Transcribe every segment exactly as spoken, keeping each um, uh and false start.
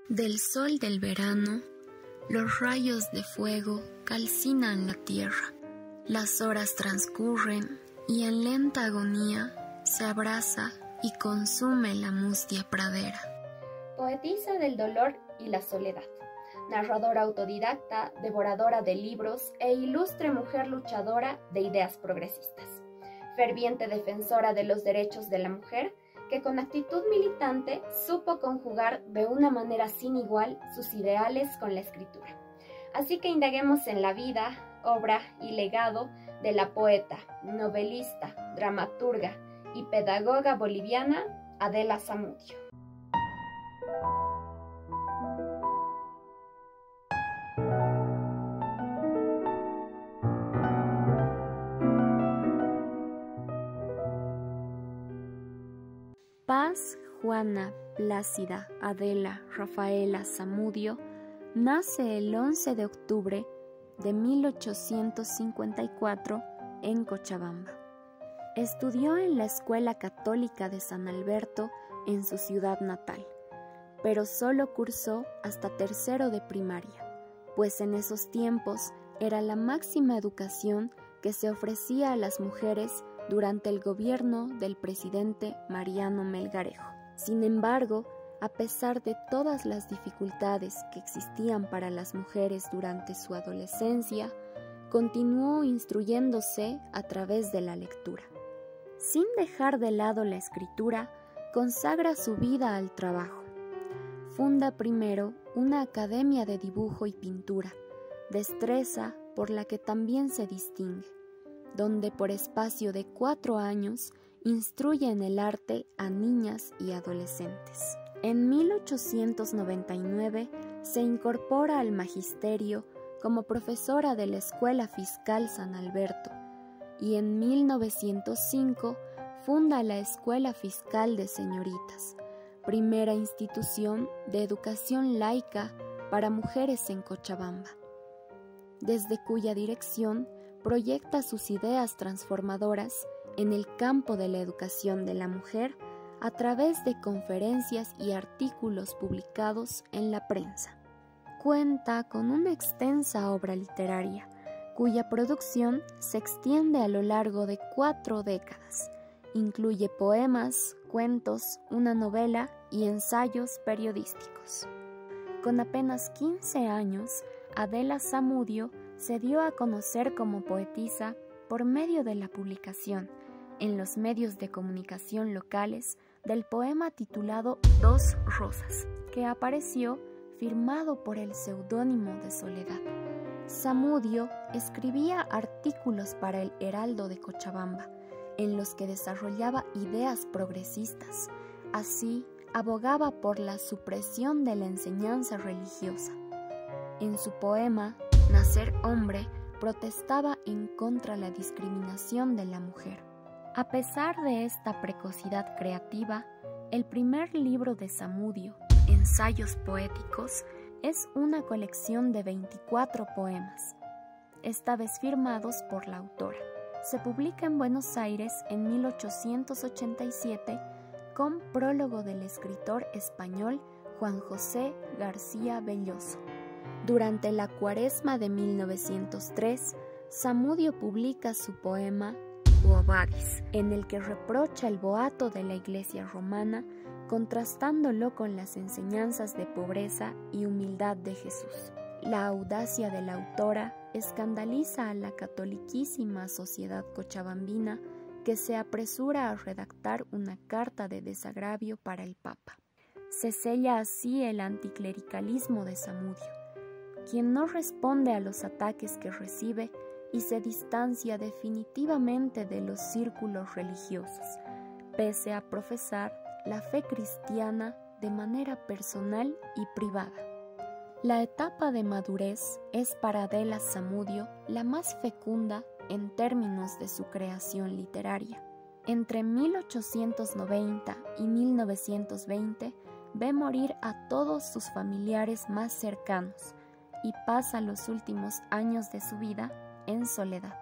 Del sol del verano, los rayos de fuego calcinan la tierra. Las horas transcurren y en lenta agonía se abraza y consume la mustia pradera. Poetisa del dolor y la soledad, narradora autodidacta, devoradora de libros e ilustre mujer luchadora de ideas progresistas. Ferviente defensora de los derechos de la mujer, que con actitud militante supo conjugar de una manera sin igual sus ideales con la escritura. Así que indaguemos en la vida, obra y legado de la poeta, novelista, dramaturga y pedagoga boliviana Adela Zamudio. Paz Juana Plácida Adela Rafaela Zamudio nace el once de octubre de mil ochocientos cincuenta y cuatro en Cochabamba. Estudió en la Escuela Católica de San Alberto en su ciudad natal, pero solo cursó hasta tercero de primaria, pues en esos tiempos era la máxima educación que se ofrecía a las mujeres durante el gobierno del presidente Mariano Melgarejo. Sin embargo, a pesar de todas las dificultades que existían para las mujeres durante su adolescencia, continuó instruyéndose a través de la lectura. Sin dejar de lado la escritura, consagra su vida al trabajo. Funda primero una academia de dibujo y pintura, destreza por la que también se distingue, donde por espacio de cuatro años instruye en el arte a niñas y adolescentes. En mil ochocientos noventa y nueve se incorpora al magisterio como profesora de la Escuela Fiscal San Alberto y en mil novecientos cinco funda la Escuela Fiscal de Señoritas, primera institución de educación laica para mujeres en Cochabamba, desde cuya dirección proyecta sus ideas transformadoras en el campo de la educación de la mujer a través de conferencias y artículos publicados en la prensa. Cuenta con una extensa obra literaria, cuya producción se extiende a lo largo de cuatro décadas. Incluye poemas, cuentos, una novela y ensayos periodísticos. Con apenas quince años, Adela Zamudio se dio a conocer como poetisa por medio de la publicación en los medios de comunicación locales del poema titulado Dos Rosas, que apareció firmado por el seudónimo de Soledad. Zamudio escribía artículos para el Heraldo de Cochabamba, en los que desarrollaba ideas progresistas. Así, abogaba por la supresión de la enseñanza religiosa. En su poema Nacer hombre, protestaba en contra de la discriminación de la mujer. A pesar de esta precocidad creativa, el primer libro de Zamudio, Ensayos Poéticos, es una colección de veinticuatro poemas, esta vez firmados por la autora. Se publica en Buenos Aires en mil ochocientos ochenta y siete con prólogo del escritor español Juan José García Belloso. Durante la Cuaresma de mil novecientos tres, Zamudio publica su poema Quo Vadis, en el que reprocha el boato de la Iglesia romana, contrastándolo con las enseñanzas de pobreza y humildad de Jesús. La audacia de la autora escandaliza a la catoliquísima sociedad cochabambina, que se apresura a redactar una carta de desagravio para el Papa. Se sella así el anticlericalismo de Zamudio, quien no responde a los ataques que recibe y se distancia definitivamente de los círculos religiosos, pese a profesar la fe cristiana de manera personal y privada. La etapa de madurez es para Adela Zamudio la más fecunda en términos de su creación literaria. Entre mil ochocientos noventa y mil novecientos veinte ve morir a todos sus familiares más cercanos y pasa los últimos años de su vida en soledad.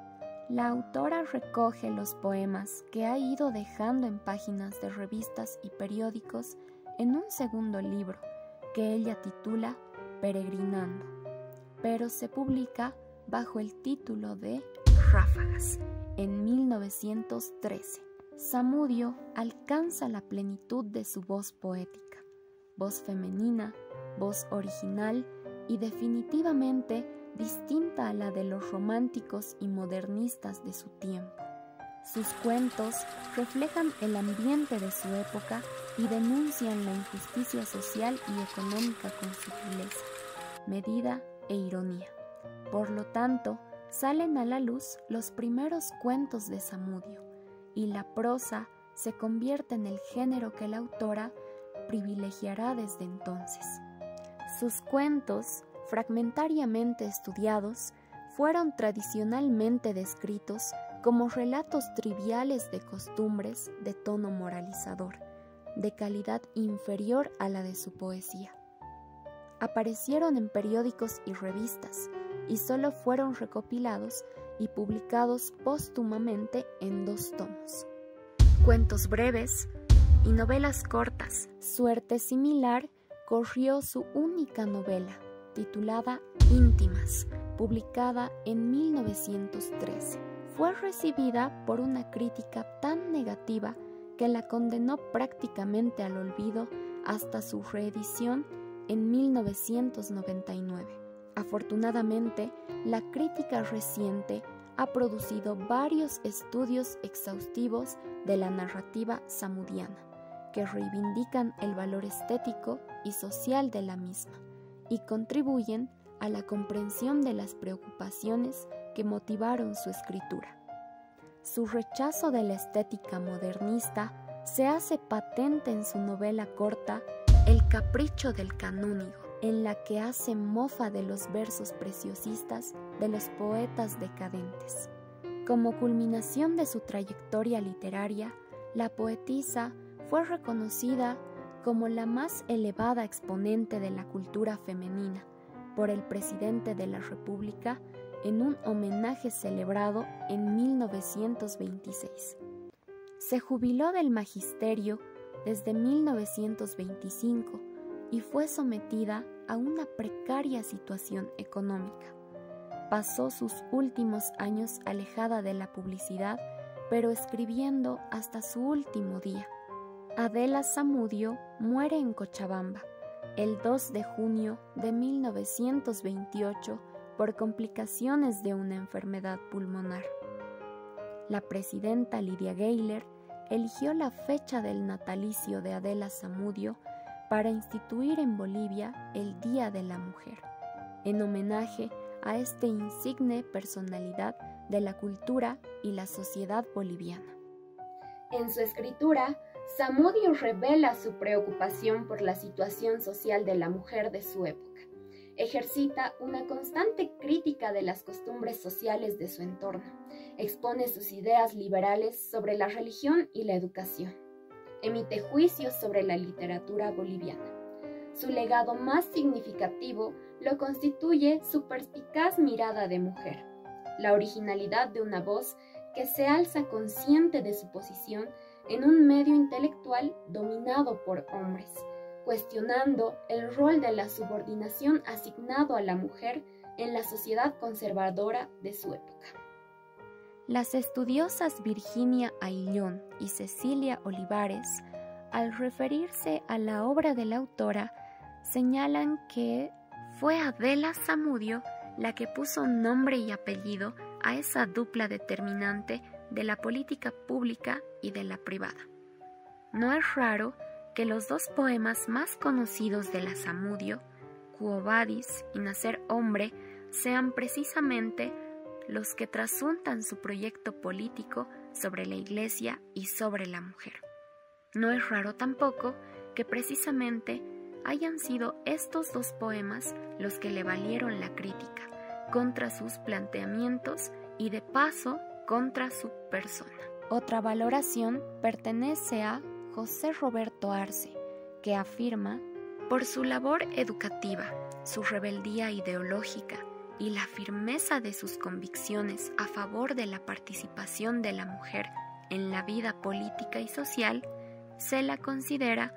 La autora recoge los poemas que ha ido dejando en páginas de revistas y periódicos en un segundo libro, que ella titula Peregrinando, pero se publica bajo el título de Ráfagas en mil novecientos trece. Samudio alcanza la plenitud de su voz poética, voz femenina, voz original y definitivamente distinta a la de los románticos y modernistas de su tiempo. Sus cuentos reflejan el ambiente de su época y denuncian la injusticia social y económica con sutileza, medida e ironía. Por lo tanto, salen a la luz los primeros cuentos de Samudio, y la prosa se convierte en el género que la autora privilegiará desde entonces. Sus cuentos, fragmentariamente estudiados, fueron tradicionalmente descritos como relatos triviales de costumbres de tono moralizador, de calidad inferior a la de su poesía. Aparecieron en periódicos y revistas, y solo fueron recopilados y publicados póstumamente en dos tomos. Cuentos breves y novelas cortas. Suerte similar corrió su única novela, titulada Íntimas, publicada en mil novecientos trece. Fue recibida por una crítica tan negativa que la condenó prácticamente al olvido hasta su reedición en mil novecientos noventa y nueve. Afortunadamente, la crítica reciente ha producido varios estudios exhaustivos de la narrativa samudiana, que reivindican el valor estético y social de la misma y contribuyen a la comprensión de las preocupaciones que motivaron su escritura. Su rechazo de la estética modernista se hace patente en su novela corta El capricho del canónigo, en la que hace mofa de los versos preciosistas de los poetas decadentes. Como culminación de su trayectoria literaria, la poetisa fue reconocida como la más elevada exponente de la cultura femenina por el presidente de la República en un homenaje celebrado en mil novecientos veintiséis. Se jubiló del magisterio desde mil novecientos veinticinco y fue sometida a una precaria situación económica. Pasó sus últimos años alejada de la publicidad, pero escribiendo hasta su último día. Adela Samudio muere en Cochabamba el dos de junio de mil novecientos veintiocho por complicaciones de una enfermedad pulmonar. La presidenta Lidia Gayler eligió la fecha del natalicio de Adela Samudio para instituir en Bolivia el Día de la Mujer, en homenaje a esta insigne personalidad de la cultura y la sociedad boliviana. En su escritura, Samudio revela su preocupación por la situación social de la mujer de su época. Ejercita una constante crítica de las costumbres sociales de su entorno. Expone sus ideas liberales sobre la religión y la educación. Emite juicios sobre la literatura boliviana. Su legado más significativo lo constituye su perspicaz mirada de mujer, la originalidad de una voz que se alza consciente de su posición en un medio intelectual dominado por hombres, cuestionando el rol de la subordinación asignado a la mujer en la sociedad conservadora de su época. Las estudiosas Virginia Ayllón y Cecilia Olivares, al referirse a la obra de la autora, señalan que fue Adela Samudio la que puso nombre y apellido a esa dupla determinante de la política pública y de la privada. No es raro que los dos poemas más conocidos de la Samudio, Quo Vadis y Nacer Hombre, sean precisamente los que trasuntan su proyecto político sobre la Iglesia y sobre la mujer. No es raro tampoco que precisamente hayan sido estos dos poemas los que le valieron la crítica contra sus planteamientos y de paso contra su persona. Otra valoración pertenece a José Roberto Arce, que afirma: por su labor educativa, su rebeldía ideológica y la firmeza de sus convicciones a favor de la participación de la mujer en la vida política y social, se la considera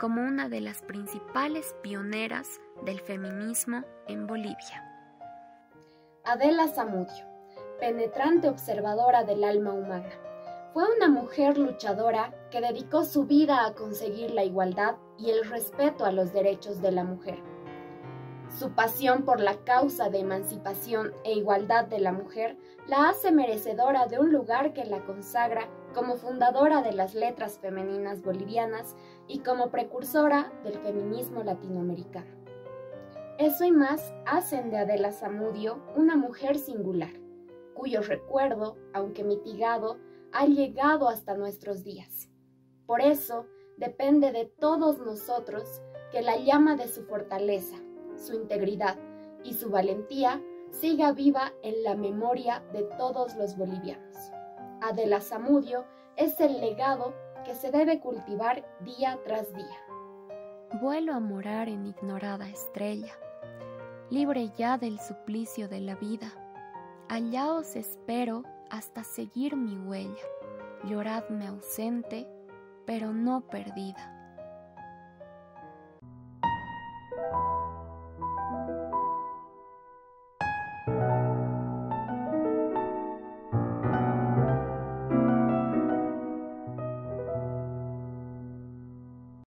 como una de las principales pioneras del feminismo en Bolivia. Adela Zamudio, penetrante observadora del alma humana, fue una mujer luchadora que dedicó su vida a conseguir la igualdad y el respeto a los derechos de la mujer. Su pasión por la causa de emancipación e igualdad de la mujer la hace merecedora de un lugar que la consagra como fundadora de las letras femeninas bolivianas y como precursora del feminismo latinoamericano. Eso y más hacen de Adela Zamudio una mujer singular, cuyo recuerdo, aunque mitigado, ha llegado hasta nuestros días. Por eso, depende de todos nosotros que la llama de su fortaleza, su integridad y su valentía siga viva en la memoria de todos los bolivianos. Adela Zamudio es el legado que se debe cultivar día tras día. Vuelo a morar en ignorada estrella, libre ya del suplicio de la vida. Allá os espero hasta seguir mi huella. Lloradme ausente, pero no perdida.